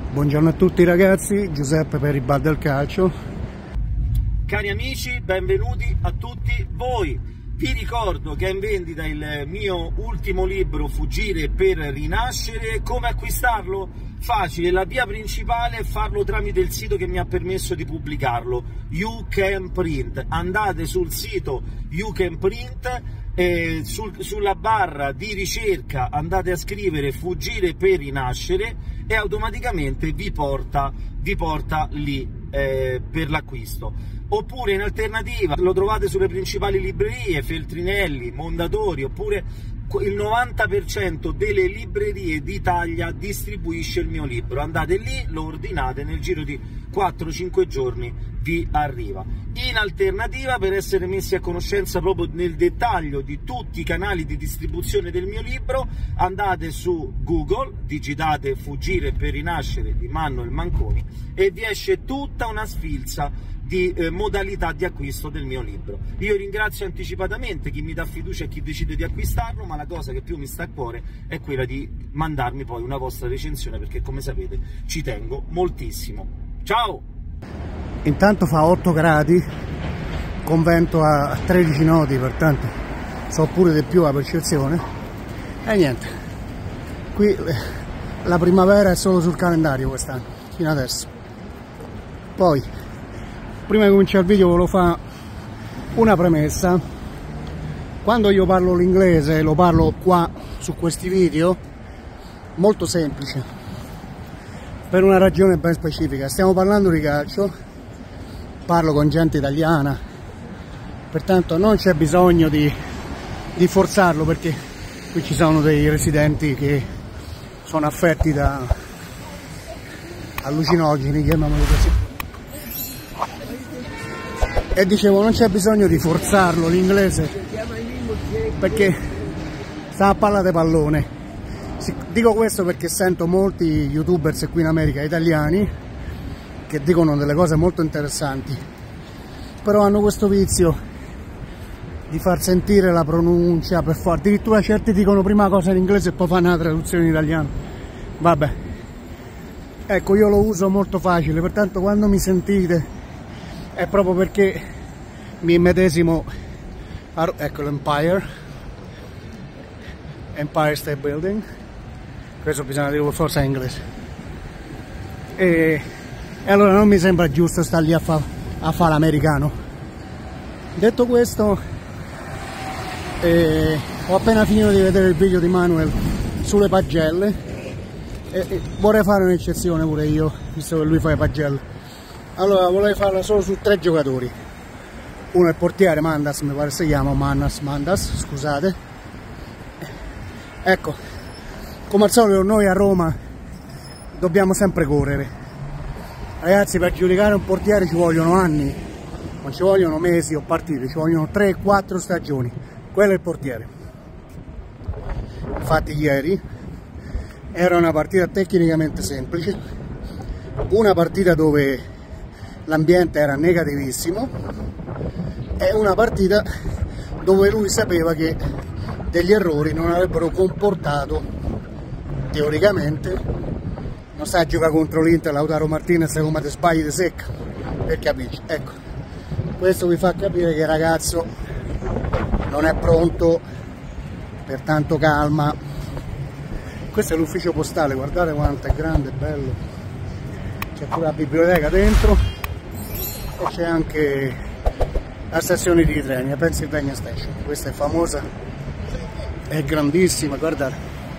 Buongiorno a tutti ragazzi, Giuseppe per il Bar del Calcio. Cari amici, benvenuti a tutti voi. Vi ricordo che è in vendita il mio ultimo libro, Fuggire per rinascere. Come acquistarlo? Facile, la via principale è farlo tramite il sito che mi ha permesso di pubblicarlo, You Can Print. Andate sul sito You Can Print e sulla barra di ricerca andate a scrivere Fuggire per rinascere e automaticamente vi porta lì per l'acquisto. Oppure in alternativa lo trovate sulle principali librerie, Feltrinelli, Mondadori, oppure il 90% delle librerie d'Italia distribuisce il mio libro. Andate lì, lo ordinate, nel giro di 4-5 giorni vi arriva. In alternativa, per essere messi a conoscenza proprio nel dettaglio di tutti i canali di distribuzione del mio libro, andate su Google, digitate Fuggire per rinascere di Manuel Manconi e vi esce tutta una sfilza di modalità di acquisto del mio libro. Io ringrazio anticipatamente chi mi dà fiducia e chi decide di acquistarlo, ma la cosa che più mi sta a cuore è quella di mandarmi poi una vostra recensione, perché come sapete ci tengo moltissimo. Ciao! Intanto fa 8 gradi con vento a 13 nodi, pertanto so pure di più la percezione. E niente, qui la primavera è solo sul calendario quest'anno, fino adesso. Poi prima di cominciare il video volevo fare una premessa. Quando io parlo l'inglese, lo parlo qua su questi video, molto semplice, per una ragione ben specifica. Stiamo parlando di calcio, parlo con gente italiana, pertanto non c'è bisogno di forzarlo, perché qui ci sono dei residenti che sono affetti da allucinogeni, chiamiamoli così. E dicevo, non c'è bisogno di forzarlo l'inglese, perché sta a parlare di pallone. Dico questo perché sento molti youtubers qui in America italiani che dicono delle cose molto interessanti, però hanno questo vizio di far sentire la pronuncia per forza. Addirittura certi dicono prima una cosa in inglese e poi fanno la traduzione in italiano. Vabbè, ecco, io lo uso molto facile, pertanto quando mi sentite è proprio perché mi immedesimo ecco l'Empire State Building. Questo bisogna dirlo forse in inglese, e allora non mi sembra giusto star lì a fare l'americano. Detto questo, ho appena finito di vedere il video di Manuel sulle pagelle e vorrei fare un'eccezione pure io, visto che lui fa le pagelle. Allora, vorrei farla solo su 3 giocatori. Uno è il portiere, Mandas, mi pare si chiama, Mandas, scusate. Ecco, come al solito noi a Roma dobbiamo sempre correre. Ragazzi, per giudicare un portiere ci vogliono anni, non ci vogliono mesi o partite, ci vogliono 3-4 stagioni. Quello è il portiere. Infatti ieri era una partita tecnicamente semplice, una partita dove l'ambiente era negativissimo, è una partita dove lui sapeva che degli errori non avrebbero comportato, teoricamente, non sta a giocare contro l'Inter, Lautaro Martinez, come te sbagli di secca, per capirci. Ecco, questo vi fa capire che il ragazzo non è pronto, pertanto calma. Questo è l'ufficio postale, guardate quanto è grande e bello, c'è pure la biblioteca dentro. E c'è anche la stazione di treni, la Pennsylvania Station. Questa è famosa, è grandissima, guardate.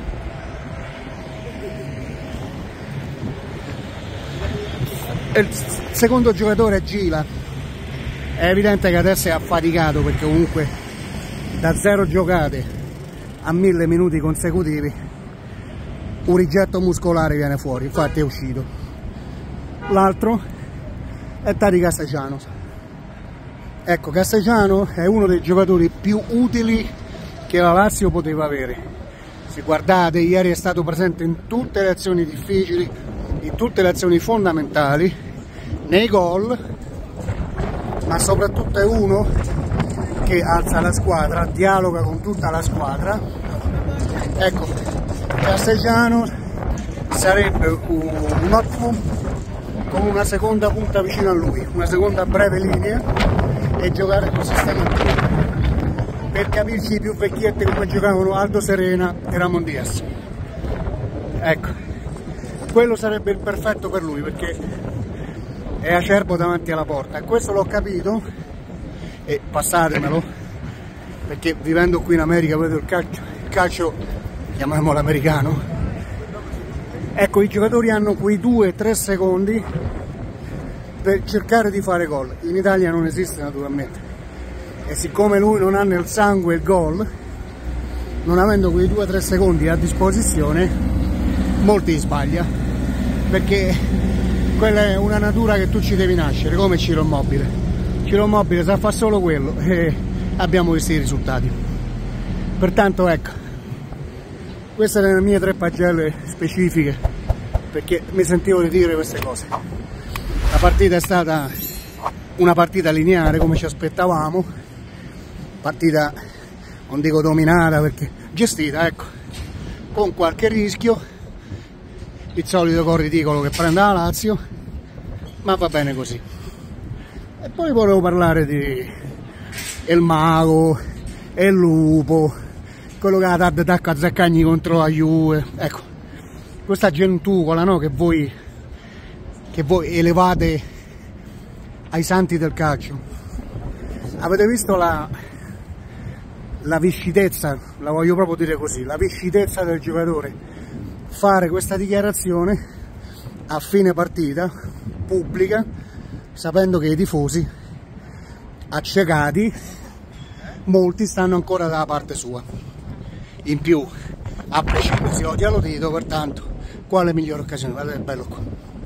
E il secondo giocatore è Gila. È evidente che adesso è affaticato, perché comunque da 0 giocate a 1000 minuti consecutivi un rigetto muscolare viene fuori, infatti è uscito. L'altro è Tati Castellanos. Ecco, Castellanos è uno dei giocatori più utili che la Lazio poteva avere. Se guardate, ieri è stato presente in tutte le azioni difficili, in tutte le azioni fondamentali, nei gol, ma soprattutto è uno che alza la squadra, dialoga con tutta la squadra. Ecco, Castellanos sarebbe un ottimo con una seconda punta vicino a lui, una seconda breve linea, e giocare col sistema per capirci i più vecchietti come giocavano Aldo Serena e Ramon Diaz. Ecco, quello sarebbe il perfetto per lui, perché è acerbo davanti alla porta, e questo l'ho capito, e passatemelo, perché vivendo qui in America vedo il calcio chiamiamolo americano. Ecco, i giocatori hanno quei 2-3 secondi per cercare di fare gol. In Italia non esiste, naturalmente, e siccome lui non ha nel sangue il gol, non avendo quei 2-3 secondi a disposizione, molti sbaglia, perché quella è una natura che tu ci devi nascere, come Ciro Immobile. Ciro Immobile sa fare solo quello e abbiamo visto i risultati. Pertanto ecco, queste erano le mie 3 pagelle specifiche, perché mi sentivo di dire queste cose. La partita è stata una partita lineare, come ci aspettavamo, partita non dico dominata, perché gestita, ecco, con qualche rischio, il solito gol ridicolo che prende la Lazio, ma va bene così. E poi volevo parlare di El Mago, El Lupo, quello che ha dato attacco a Zaccagni contro la Juve. Ecco, questa gentuola, no, che voi elevate ai santi del calcio. Avete visto la viscidezza, la voglio proprio dire così, la viscidezza del giocatore fare questa dichiarazione a fine partita pubblica, sapendo che i tifosi accecati, molti, stanno ancora dalla parte sua. In più, a prescindere, si odia lo dito, pertanto quale migliore occasione? Guardate, è bello qua.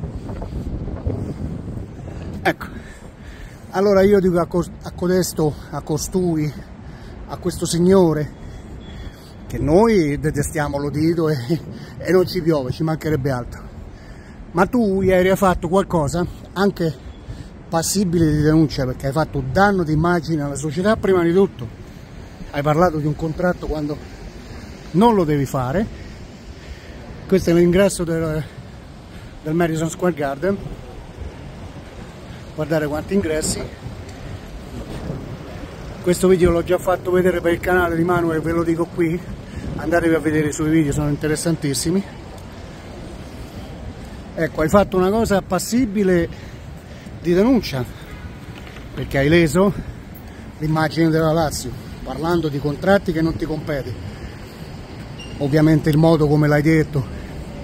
Ecco, allora io dico a codesto, a costui, a questo signore, che noi detestiamo lo dito e non ci piove, ci mancherebbe altro, ma tu ieri hai fatto qualcosa anche passibile di denuncia, perché hai fatto danno di immagine alla società. Prima di tutto hai parlato di un contratto quando non lo devi fare. Questo è l'ingresso del Madison Square Garden, guardate quanti ingressi. Questo video l'ho già fatto vedere per il canale di Manuel, ve lo dico qui, andatevi a vedere i suoi video, sono interessantissimi. Ecco, hai fatto una cosa passibile di denuncia, perché hai leso l'immagine della Lazio parlando di contratti che non ti compete, ovviamente il modo come l'hai detto.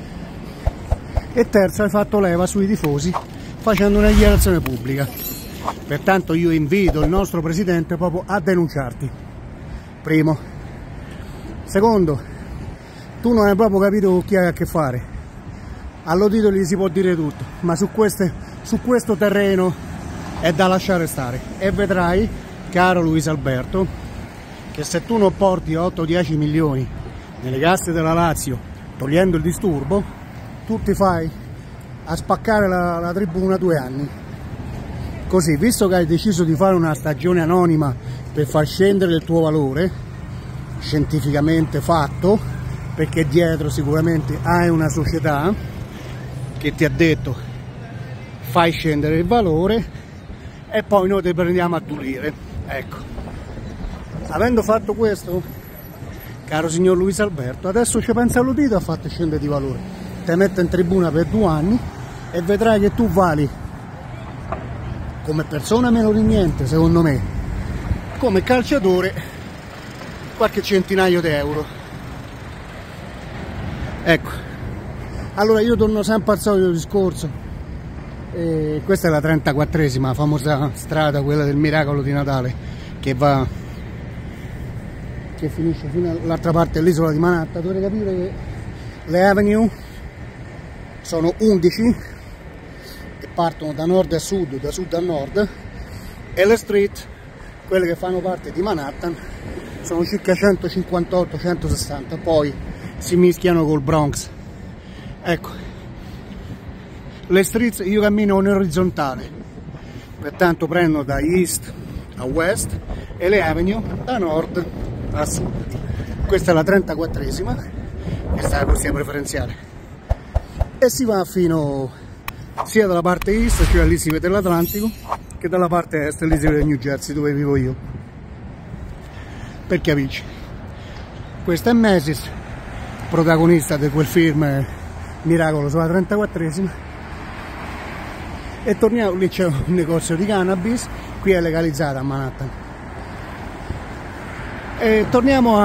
E terzo, hai fatto leva sui tifosi facendo una dichiarazione pubblica. Pertanto io invito il nostro presidente proprio a denunciarti. Primo. Secondo, tu non hai proprio capito con chi hai a che fare. All'udito gli si può dire tutto, ma su questo terreno è da lasciare stare. E vedrai, caro Luis Alberto, che se tu non porti 8-10 milioni nelle casse della Lazio, togliendo il disturbo, tu ti fai a spaccare la tribuna 2 anni. Così, visto che hai deciso di fare una stagione anonima per far scendere il tuo valore, scientificamente fatto, perché dietro sicuramente hai una società che ti ha detto fai scendere il valore, e poi noi ti prendiamo a dulire. Ecco, avendo fatto questo, caro signor Luis Alberto, adesso ci pensa all'udito a farti scendere di valore, te mette in tribuna per 2 anni e vedrai che tu vali come persona meno di niente, secondo me, come calciatore qualche centinaio di euro. Ecco, allora io torno sempre al solito discorso, questa è la 34esima, la famosa strada, quella del miracolo di Natale, che finisce fino all'altra parte dell'isola di Manhattan. Dovete capire che le avenue sono 11 che partono da nord a sud, da sud a nord, e le street, quelle che fanno parte di Manhattan, sono circa 158-160, poi si mischiano col Bronx. Ecco, le street io cammino in orizzontale, pertanto prendo da east a west e le avenue da nord a sud. Questa è la 34esima, questa è la corsia preferenziale. e si va fino sia dalla parte est, cioè lì si vede l'Atlantico, che dalla parte est, lì si vede New Jersey, dove vivo io. Per capirci, questa è Macy's, protagonista di quel film Miracolo sulla 34esima. E torniamo, lì c'è un negozio di cannabis, qui è legalizzata a Manhattan. E torniamo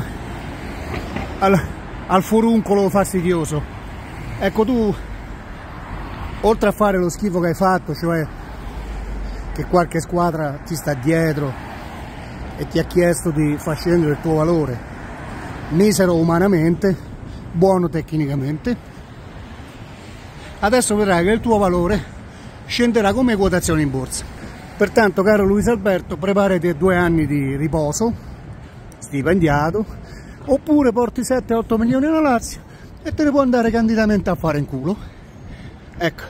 al furuncolo fastidioso. Ecco, tu, oltre a fare lo schifo che hai fatto, cioè che qualche squadra ti sta dietro e ti ha chiesto di far scendere il tuo valore, misero umanamente, buono tecnicamente, adesso vedrai che il tuo valore scenderà come quotazione in borsa. Pertanto, caro Luis Alberto, preparati 2 anni di riposo stipendiato, oppure porti 7-8 milioni alla Lazio e te ne puoi andare candidamente a fare in culo. Ecco,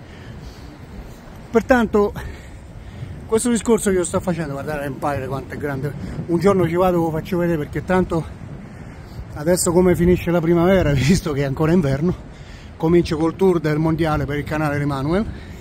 pertanto questo discorso che io sto facendo, guardate Empire quanto è grande, un giorno ci vado e lo faccio vedere, perché tanto adesso, come finisce la primavera, visto che è ancora inverno, comincio col tour del mondiale per il canale di Manuel.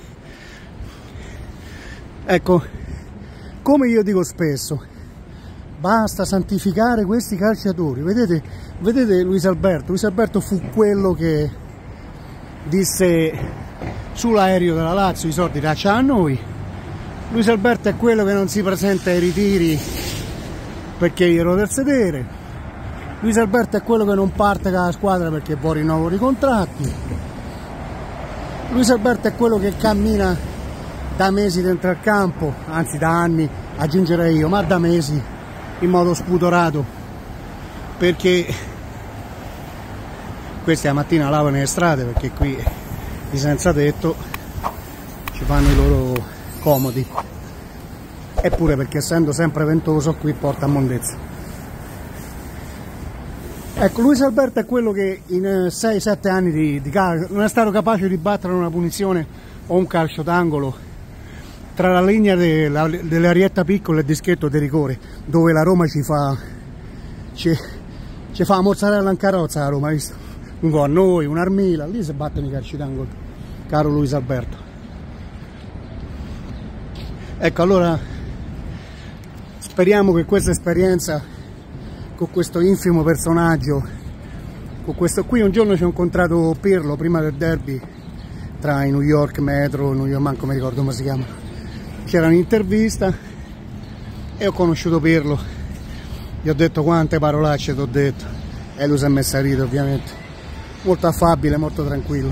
Ecco, come io dico spesso, basta santificare questi calciatori. Vedete Luis Alberto? Luis Alberto fu quello che disse sull'aereo della Lazio: i soldi dacci a noi. Luis Alberto è quello che non si presenta ai ritiri perché gli rode il sedere. Luis Alberto è quello che non parte con la squadra perché vuole rinnovo di contratti. Luis Alberto è quello che cammina da mesi dentro al campo, anzi da anni, aggiungerei io, ma da mesi, in modo spudorato, perché questi la mattina lavano le strade, perché qui i senza tetto ci fanno i loro comodi, eppure perché essendo sempre ventoso qui porta a mondezza. Ecco, Luis Alberto è quello che in 6-7 anni di calcio non è stato capace di battere una punizione o un calcio d'angolo tra la linea dell'arietta piccola e il dischetto di rigore, dove la Roma ci fa la mozzarella in carrozza. La Roma, visto? Un gol a noi, un Armila, lì si battono i calci d'angolo, caro Luis Alberto. Ecco, allora speriamo che questa esperienza con questo infimo personaggio, con questo qui, un giorno ci ho incontrato Pirlo prima del derby tra i New York Metro, New York, manco mi ricordo come si chiama. C'era un'intervista e ho conosciuto Pirlo, gli ho detto quante parolacce ti ho detto e lui si è messo a ridere, ovviamente, molto affabile, molto tranquillo.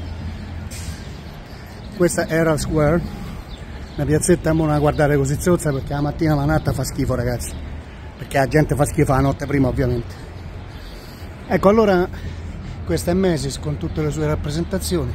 Questa è Herald Square, una piazzetta non la guardare così zozza, perché la mattina Manhattan fa schifo, ragazzi, perché la gente fa schifo la notte prima, ovviamente. Ecco, allora questa è Macy's con tutte le sue rappresentazioni.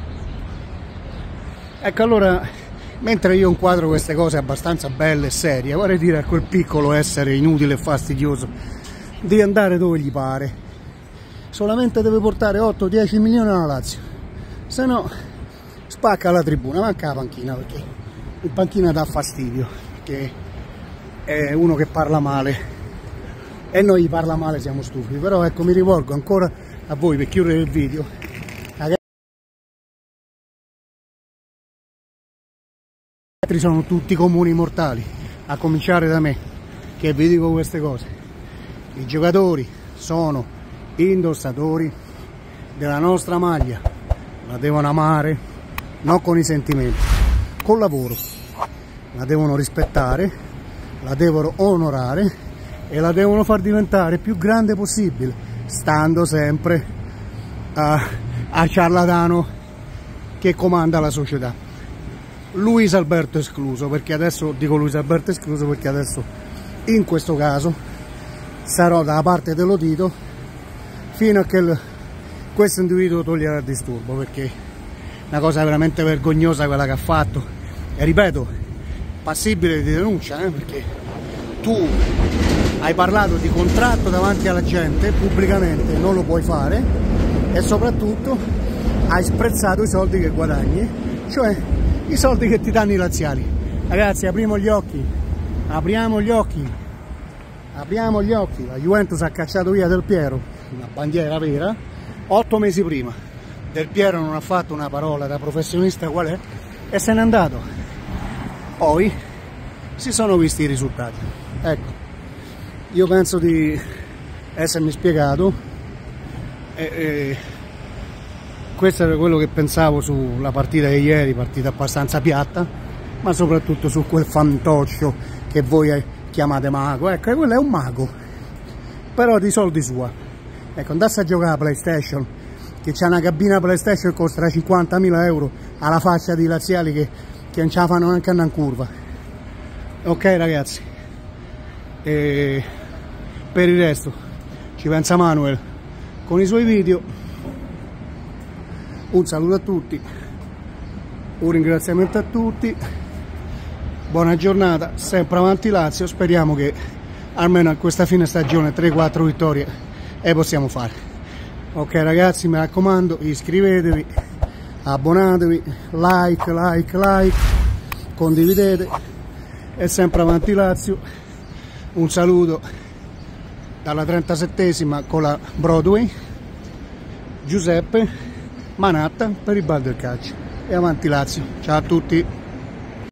Ecco, allora, mentre io inquadro queste cose abbastanza belle e serie, vorrei dire a quel piccolo essere inutile e fastidioso di andare dove gli pare. Solamente deve portare 8-10 milioni alla Lazio, se no spacca la tribuna, manca la panchina, perché in panchina dà fastidio, perché è uno che parla male e noi gli parla male siamo stupidi. Però ecco, mi rivolgo ancora a voi per chiudere il video. Sono tutti comuni mortali, a cominciare da me, che vi dico queste cose. I giocatori sono indossatori della nostra maglia, la devono amare, non con i sentimenti, col lavoro, la devono rispettare, la devono onorare e la devono far diventare più grande possibile, stando sempre al ciarlatano che comanda la società. Luis Alberto escluso, perché adesso dico Luis Alberto escluso perché adesso in questo caso sarò dalla parte dello Tito fino a che questo individuo toglierà il disturbo, perché è una cosa veramente vergognosa quella che ha fatto, e ripeto, passibile di denuncia, perché tu hai parlato di contratto davanti alla gente pubblicamente, non lo puoi fare, e soprattutto hai sprezzato i soldi che guadagni, cioè i soldi che ti danno i laziali. Ragazzi, apriamo gli occhi, apriamo gli occhi, apriamo gli occhi. La Juventus ha cacciato via Del Piero, una bandiera vera, 8 mesi prima. Del Piero non ha fatto una parola da professionista qual è e se n'è andato. Poi si sono visti i risultati. Ecco, io penso di essermi spiegato. Questo era quello che pensavo sulla partita di ieri, partita abbastanza piatta, ma soprattutto su quel fantoccio che voi chiamate mago. Ecco, quello è un mago, però di soldi sua. Ecco, andasse a giocare a PlayStation, che c'è una cabina PlayStation che costa 50.000 euro, alla faccia di laziali che non ce la fanno neanche andare in curva. Ok ragazzi, e per il resto ci pensa Manuel con i suoi video. Un saluto a tutti, un ringraziamento a tutti, buona giornata, sempre avanti Lazio. Speriamo che almeno a questa fine stagione 3-4 vittorie le possiamo fare. Ok ragazzi, mi raccomando, iscrivetevi, abbonatevi, like, condividete, e sempre avanti Lazio. Un saluto dalla 37esima con la Broadway, Giuseppe Manatta per il Bar del Calcio, e avanti Lazio. Ciao a tutti.